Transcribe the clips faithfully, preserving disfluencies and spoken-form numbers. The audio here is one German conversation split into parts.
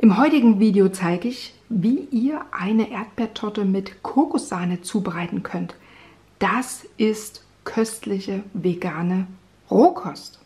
Im heutigen Video zeige ich, wie ihr eine Erdbeertorte mit Kokossahne zubereiten könnt. Das ist köstliche vegane Rohkost.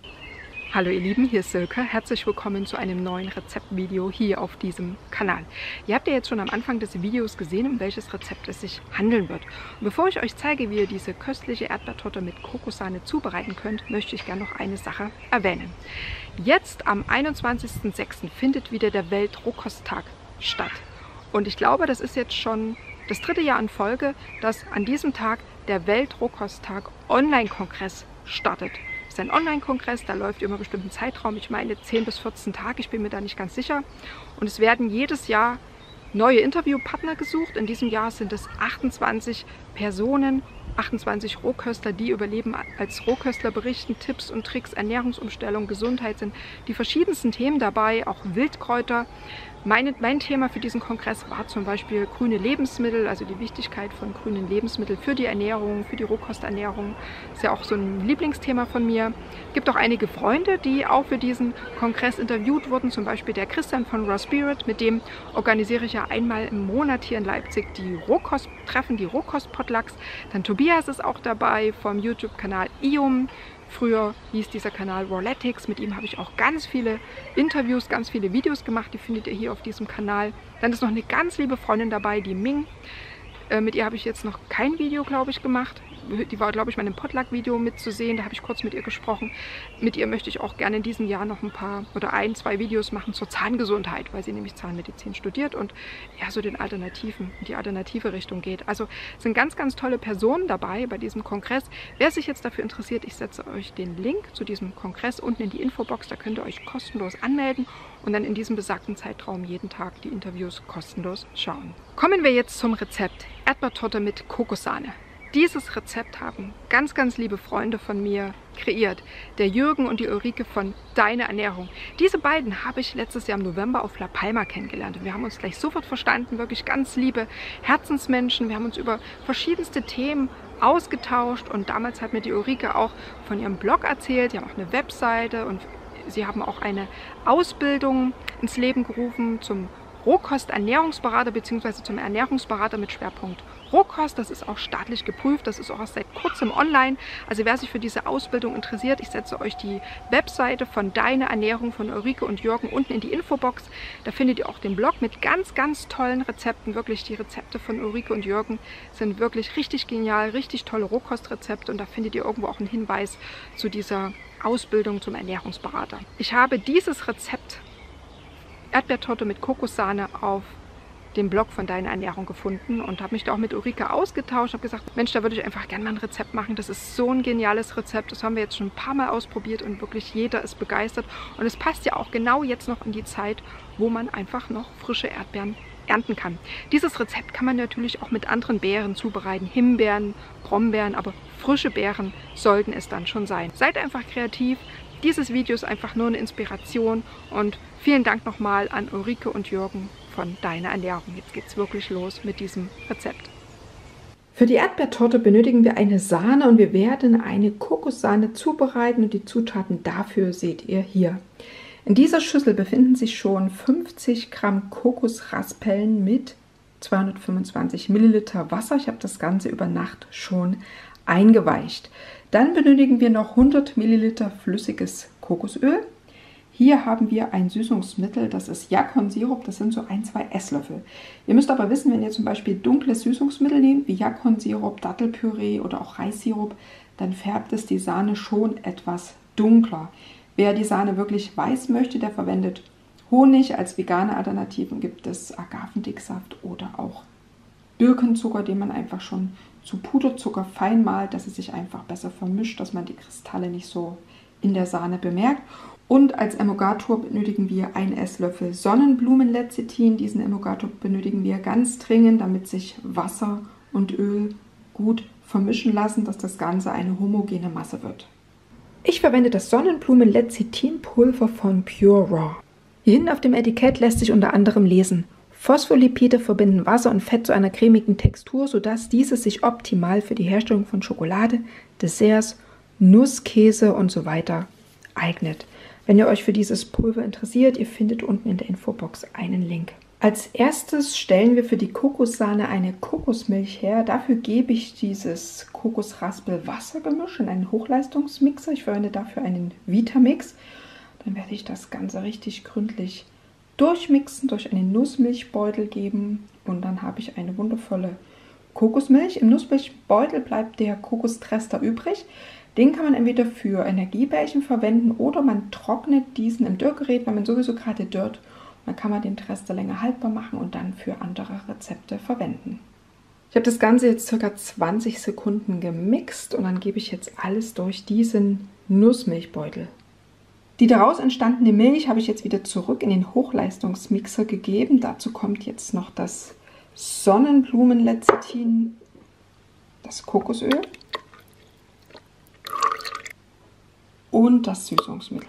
Hallo ihr Lieben, hier ist Silke. Herzlich willkommen zu einem neuen Rezeptvideo hier auf diesem Kanal. Ihr habt ja jetzt schon am Anfang des Videos gesehen, um welches Rezept es sich handeln wird. Und bevor ich euch zeige, wie ihr diese köstliche Erdbeertorte mit Kokossahne zubereiten könnt, möchte ich gerne noch eine Sache erwähnen. Jetzt am einundzwanzigsten sechsten findet wieder der Weltrohkosttag statt. Und ich glaube, das ist jetzt schon das dritte Jahr in Folge, dass an diesem Tag der Weltrohkosttag Online-Kongress startet. Das ist ein Online-Kongress, da läuft über einen bestimmten Zeitraum, ich meine zehn bis vierzehn Tage, ich bin mir da nicht ganz sicher. Und es werden jedes Jahr neue Interviewpartner gesucht. In diesem Jahr sind es achtundzwanzig Personen, achtundzwanzig Rohköstler, die über Leben als Rohköstler berichten. Tipps und Tricks, Ernährungsumstellung, Gesundheit sind die verschiedensten Themen dabei, auch Wildkräuter. Meine, mein Thema für diesen Kongress war zum Beispiel grüne Lebensmittel, also die Wichtigkeit von grünen Lebensmitteln für die Ernährung, für die Rohkosternährung. Ist ja auch so ein Lieblingsthema von mir. Es gibt auch einige Freunde, die auch für diesen Kongress interviewt wurden, zum Beispiel der Christian von Raw Spirit, mit dem organisiere ich ja einmal im Monat hier in Leipzig die Rohkosttreffen, die Rohkost-Potlucks. Dann Tobias ist auch dabei vom YouTube-Kanal Ium. Früher hieß dieser Kanal Rawletics, mit ihm habe ich auch ganz viele Interviews, ganz viele Videos gemacht, die findet ihr hier auf diesem Kanal. Dann ist noch eine ganz liebe Freundin dabei, die Ming. Äh, mit ihr habe ich jetzt noch kein Video, glaube ich, gemacht. Die war, glaube ich, mal in einem Potluck-Video mitzusehen, da habe ich kurz mit ihr gesprochen. Mit ihr möchte ich auch gerne in diesem Jahr noch ein paar oder ein, zwei Videos machen zur Zahngesundheit, weil sie nämlich Zahnmedizin studiert und ja, so den Alternativen, in die alternative Richtung geht. Also es sind ganz, ganz tolle Personen dabei bei diesem Kongress. Wer sich jetzt dafür interessiert, ich setze euch den Link zu diesem Kongress unten in die Infobox, da könnt ihr euch kostenlos anmelden und dann in diesem besagten Zeitraum jeden Tag die Interviews kostenlos schauen. Kommen wir jetzt zum Rezept Erdbeertorte mit Kokossahne. Dieses Rezept haben ganz, ganz liebe Freunde von mir kreiert. Der Jürgen und die Ulrike von Deine Ernährung. Diese beiden habe ich letztes Jahr im November auf La Palma kennengelernt. Und wir haben uns gleich sofort verstanden, wirklich ganz liebe Herzensmenschen. Wir haben uns über verschiedenste Themen ausgetauscht und damals hat mir die Ulrike auch von ihrem Blog erzählt. Die haben auch eine Webseite und sie haben auch eine Ausbildung ins Leben gerufen zum Rohkost-Ernährungsberater bzw. zum Ernährungsberater mit Schwerpunkt Rohkost. Das ist auch staatlich geprüft, das ist auch erst seit kurzem online. Also wer sich für diese Ausbildung interessiert, ich setze euch die Webseite von Deine Ernährung von Ulrike und Jürgen unten in die Infobox. Da findet ihr auch den Blog mit ganz, ganz tollen Rezepten. Wirklich, die Rezepte von Ulrike und Jürgen sind wirklich richtig genial, richtig tolle Rohkostrezepte und da findet ihr irgendwo auch einen Hinweis zu dieser Ausbildung zum Ernährungsberater. Ich habe dieses Rezept Erdbeertorte mit Kokossahne auf dem Blog von Deine Ernährung gefunden und habe mich da auch mit Ulrike ausgetauscht. Habe gesagt, Mensch, da würde ich einfach gerne mal ein Rezept machen. Das ist so ein geniales Rezept. Das haben wir jetzt schon ein paar Mal ausprobiert und wirklich jeder ist begeistert. Und es passt ja auch genau jetzt noch in die Zeit, wo man einfach noch frische Erdbeeren ernten kann. Dieses Rezept kann man natürlich auch mit anderen Beeren zubereiten. Himbeeren, Brombeeren, aber frische Beeren sollten es dann schon sein. Seid einfach kreativ. Dieses Video ist einfach nur eine Inspiration und vielen Dank nochmal an Ulrike und Jürgen von Deine Ernährung. Jetzt geht's wirklich los mit diesem Rezept. Für die Erdbeertorte benötigen wir eine Sahne und wir werden eine Kokossahne zubereiten und die Zutaten dafür seht ihr hier. In dieser Schüssel befinden sich schon fünfzig Gramm Kokosraspeln mit zweihundertfünfundzwanzig Milliliter Wasser. Ich habe das Ganze über Nacht schon eingeweicht. Dann benötigen wir noch hundert Milliliter flüssiges Kokosöl. Hier haben wir ein Süßungsmittel, das ist Yakon-Sirup, das sind so ein, zwei Esslöffel. Ihr müsst aber wissen, wenn ihr zum Beispiel dunkles Süßungsmittel nehmt, wie Yakon-Sirup, Dattelpüree oder auch Reissirup, dann färbt es die Sahne schon etwas dunkler. Wer die Sahne wirklich weiß möchte, der verwendet Honig. Als vegane Alternativen gibt es Agavendicksaft oder auch Birkenzucker, den man einfach schon zu Puderzucker fein malt, dass es sich einfach besser vermischt, dass man die Kristalle nicht so in der Sahne bemerkt. Und als Emulgator benötigen wir einen Esslöffel Sonnenblumenlecithin. Diesen Emulgator benötigen wir ganz dringend, damit sich Wasser und Öl gut vermischen lassen, dass das Ganze eine homogene Masse wird. Ich verwende das Sonnenblumenlecithin-Pulver von Pure Raw. Hier hinten auf dem Etikett lässt sich unter anderem lesen: Phospholipide verbinden Wasser und Fett zu einer cremigen Textur, sodass dieses sich optimal für die Herstellung von Schokolade, Desserts, Nusskäse und so weiter eignet. Wenn ihr euch für dieses Pulver interessiert, ihr findet unten in der Infobox einen Link. Als erstes stellen wir für die Kokossahne eine Kokosmilch her. Dafür gebe ich dieses Kokosraspel-Wassergemisch in einen Hochleistungsmixer. Ich verwende dafür einen Vitamix. Dann werde ich das Ganze richtig gründlich durchmixen, durch einen Nussmilchbeutel geben und dann habe ich eine wundervolle Kokosmilch. Im Nussmilchbeutel bleibt der Kokostrester übrig. Den kann man entweder für Energiebällchen verwenden oder man trocknet diesen im Dörrgerät, weil man sowieso gerade dörrt. Dann kann man den Trester länger haltbar machen und dann für andere Rezepte verwenden. Ich habe das Ganze jetzt ca. zwanzig Sekunden gemixt und dann gebe ich jetzt alles durch diesen Nussmilchbeutel. Die daraus entstandene Milch habe ich jetzt wieder zurück in den Hochleistungsmixer gegeben. Dazu kommt jetzt noch das Sonnenblumenlecithin, das Kokosöl und das Süßungsmittel.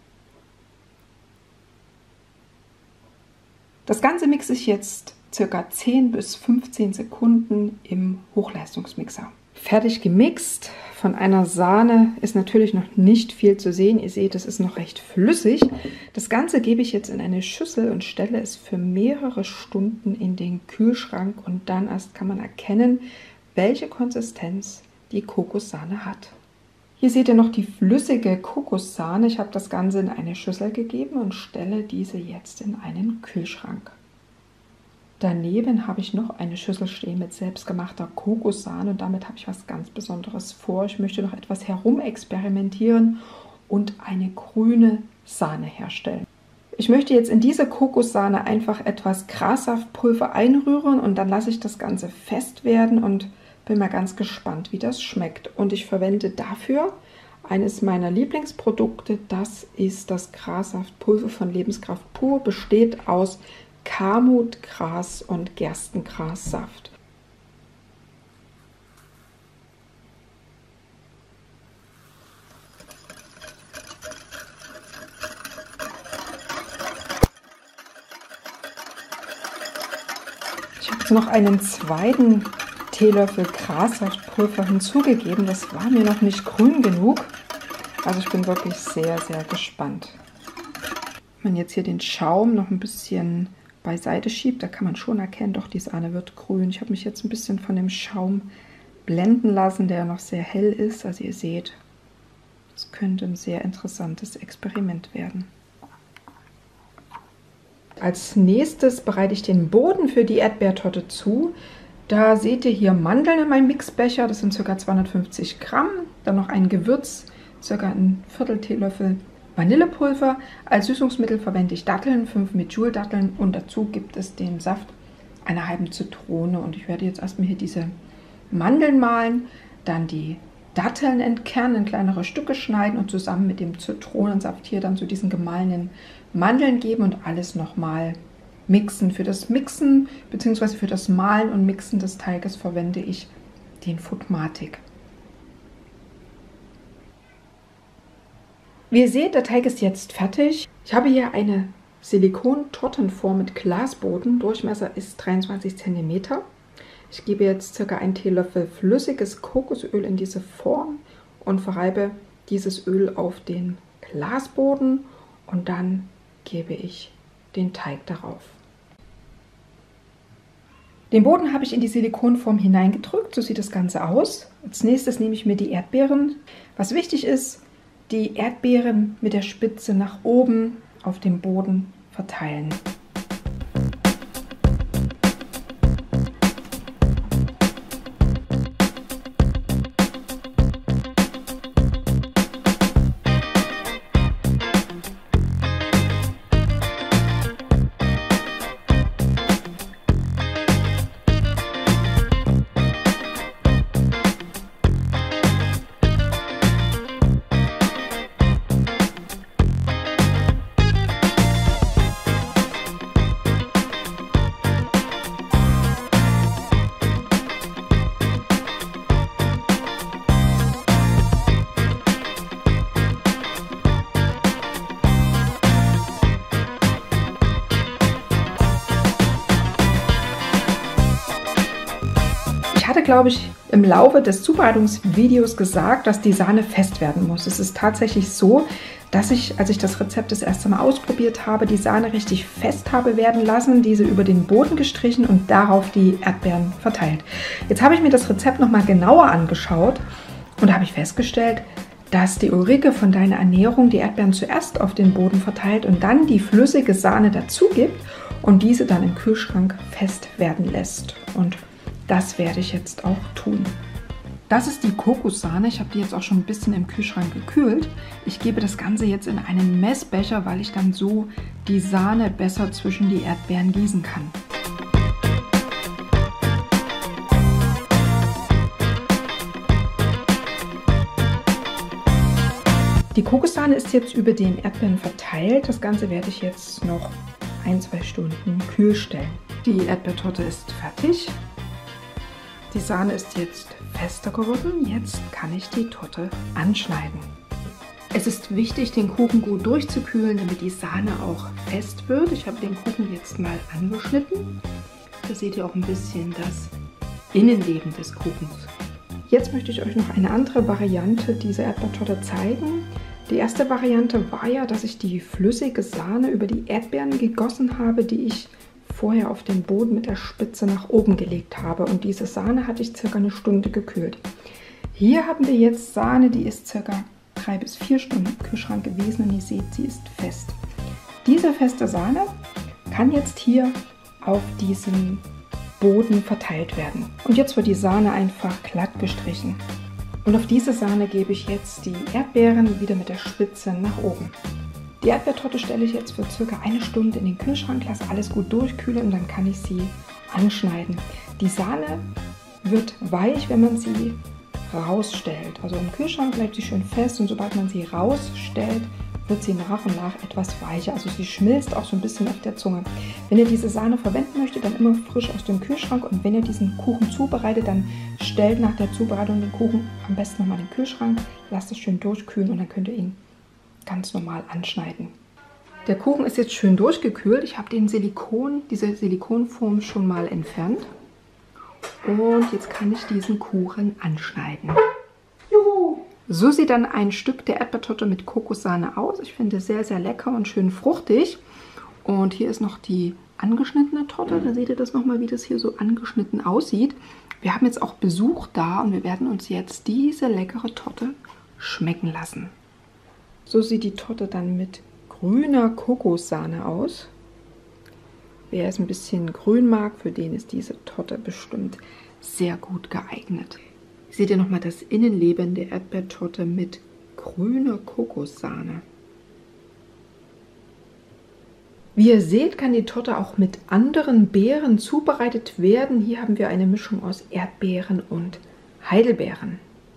Das Ganze mixe ich jetzt ca. zehn bis fünfzehn Sekunden im Hochleistungsmixer. Fertig gemixt. Von einer Sahne ist natürlich noch nicht viel zu sehen. Ihr seht, es ist noch recht flüssig. Das Ganze gebe ich jetzt in eine Schüssel und stelle es für mehrere Stunden in den Kühlschrank. Und dann erst kann man erkennen, welche Konsistenz die Kokossahne hat. Hier seht ihr noch die flüssige Kokossahne. Ich habe das Ganze in eine Schüssel gegeben und stelle diese jetzt in einen Kühlschrank. Daneben habe ich noch eine Schüssel stehen mit selbstgemachter Kokossahne und damit habe ich was ganz Besonderes vor. Ich möchte noch etwas herumexperimentieren und eine grüne Sahne herstellen. Ich möchte jetzt in diese Kokossahne einfach etwas Grassaftpulver einrühren und dann lasse ich das Ganze fest werden und bin mal ganz gespannt, wie das schmeckt. Und ich verwende dafür eines meiner Lieblingsprodukte. Das ist das Grassaftpulver von Lebenskraft Pur, besteht aus Kamutgras und Gerstengrassaft. Ich habe jetzt noch einen zweiten Teelöffel Grassaftpulver hinzugegeben. Das war mir noch nicht grün genug. Also ich bin wirklich sehr, sehr gespannt. Wenn man jetzt hier den Schaum noch ein bisschen beiseite schiebt, da kann man schon erkennen, doch die Sahne wird grün. Ich habe mich jetzt ein bisschen von dem Schaum blenden lassen, der noch sehr hell ist. Also ihr seht, das könnte ein sehr interessantes Experiment werden. Als nächstes bereite ich den Boden für die Erdbeertorte zu. Da seht ihr hier Mandeln in meinem Mixbecher, das sind ca. zweihundertfünfzig Gramm. Dann noch ein Gewürz, ca. ein Viertel Teelöffel Vanillepulver. Als Süßungsmittel verwende ich Datteln, fünf Medjool-Datteln und dazu gibt es den Saft einer halben Zitrone. Und ich werde jetzt erstmal hier diese Mandeln mahlen, dann die Datteln entkernen, in kleinere Stücke schneiden und zusammen mit dem Zitronensaft hier dann zu diesen gemahlenen Mandeln geben und alles nochmal mixen. Für das Mixen bzw. für das Mahlen und Mixen des Teiges verwende ich den Foodmatic. Wie ihr seht, der Teig ist jetzt fertig. Ich habe hier eine Silikon-Tortenform mit Glasboden. Durchmesser ist dreiundzwanzig Zentimeter. Ich gebe jetzt ca. einen Teelöffel flüssiges Kokosöl in diese Form und verreibe dieses Öl auf den Glasboden und dann gebe ich den Teig darauf. Den Boden habe ich in die Silikonform hineingedrückt, so sieht das Ganze aus. Als nächstes nehme ich mir die Erdbeeren. Was wichtig ist, die Erdbeeren mit der Spitze nach oben auf dem Boden verteilen. Ich hatte, glaube ich, im Laufe des Zubereitungsvideos gesagt, dass die Sahne fest werden muss. Es ist tatsächlich so, dass ich, als ich das Rezept das erste Mal ausprobiert habe, die Sahne richtig fest habe werden lassen, diese über den Boden gestrichen und darauf die Erdbeeren verteilt. Jetzt habe ich mir das Rezept nochmal genauer angeschaut und da habe ich festgestellt, dass die Ulrike von Deine Ernährung die Erdbeeren zuerst auf den Boden verteilt und dann die flüssige Sahne dazu gibt und diese dann im Kühlschrank fest werden lässt. Und das werde ich jetzt auch tun. Das ist die Kokossahne. Ich habe die jetzt auch schon ein bisschen im Kühlschrank gekühlt. Ich gebe das Ganze jetzt in einen Messbecher, weil ich dann so die Sahne besser zwischen die Erdbeeren gießen kann. Die Kokossahne ist jetzt über den Erdbeeren verteilt. Das Ganze werde ich jetzt noch ein, zwei Stunden kühl stellen. Die Erdbeertorte ist fertig. Die Sahne ist jetzt fester geworden. Jetzt kann ich die Torte anschneiden. Es ist wichtig, den Kuchen gut durchzukühlen, damit die Sahne auch fest wird. Ich habe den Kuchen jetzt mal angeschnitten. Da seht ihr auch ein bisschen das Innenleben des Kuchens. Jetzt möchte ich euch noch eine andere Variante dieser Erdbeertorte zeigen. Die erste Variante war ja, dass ich die flüssige Sahne über die Erdbeeren gegossen habe, die ich vorher auf den Boden mit der Spitze nach oben gelegt habe. Und diese Sahne hatte ich circa eine Stunde gekühlt. Hier haben wir jetzt Sahne, die ist circa drei bis vier Stunden im Kühlschrank gewesen und ihr seht, sie ist fest. Diese feste Sahne kann jetzt hier auf diesem Boden verteilt werden. Und jetzt wird die Sahne einfach glatt gestrichen. Und auf diese Sahne gebe ich jetzt die Erdbeeren wieder mit der Spitze nach oben. Die Erdbeertorte stelle ich jetzt für circa eine Stunde in den Kühlschrank, lasse alles gut durchkühlen und dann kann ich sie anschneiden. Die Sahne wird weich, wenn man sie rausstellt. Also im Kühlschrank bleibt sie schön fest und sobald man sie rausstellt, wird sie nach und nach etwas weicher. Also sie schmilzt auch so ein bisschen auf der Zunge. Wenn ihr diese Sahne verwenden möchtet, dann immer frisch aus dem Kühlschrank. Und wenn ihr diesen Kuchen zubereitet, dann stellt nach der Zubereitung den Kuchen am besten nochmal in den Kühlschrank, lasst es schön durchkühlen und dann könnt ihr ihn ganz normal anschneiden. Der Kuchen ist jetzt schön durchgekühlt. Ich habe den Silikon, diese Silikonform schon mal entfernt. Und jetzt kann ich diesen Kuchen anschneiden. Juhu! So sieht dann ein Stück der Erdbeertorte mit Kokossahne aus. Ich finde sehr, sehr lecker und schön fruchtig. Und hier ist noch die angeschnittene Torte. Da seht ihr das nochmal, wie das hier so angeschnitten aussieht. Wir haben jetzt auch Besuch da und wir werden uns jetzt diese leckere Torte schmecken lassen. So sieht die Torte dann mit grüner Kokossahne aus. Wer es ein bisschen grün mag, für den ist diese Torte bestimmt sehr gut geeignet. Seht ihr nochmal das Innenleben der Erdbeertorte mit grüner Kokossahne. Wie ihr seht, kann die Torte auch mit anderen Beeren zubereitet werden. Hier haben wir eine Mischung aus Erdbeeren und Heidelbeeren.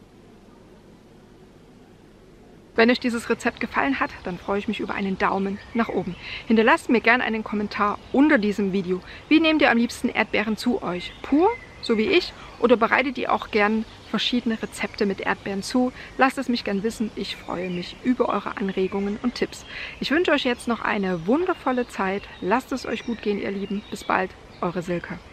Wenn euch dieses Rezept gefallen hat, dann freue ich mich über einen Daumen nach oben. Hinterlasst mir gerne einen Kommentar unter diesem Video. Wie nehmt ihr am liebsten Erdbeeren zu euch? Pur, so wie ich, oder bereitet ihr auch gern verschiedene Rezepte mit Erdbeeren zu? Lasst es mich gern wissen. Ich freue mich über eure Anregungen und Tipps. Ich wünsche euch jetzt noch eine wundervolle Zeit. Lasst es euch gut gehen, ihr Lieben. Bis bald, eure Silke.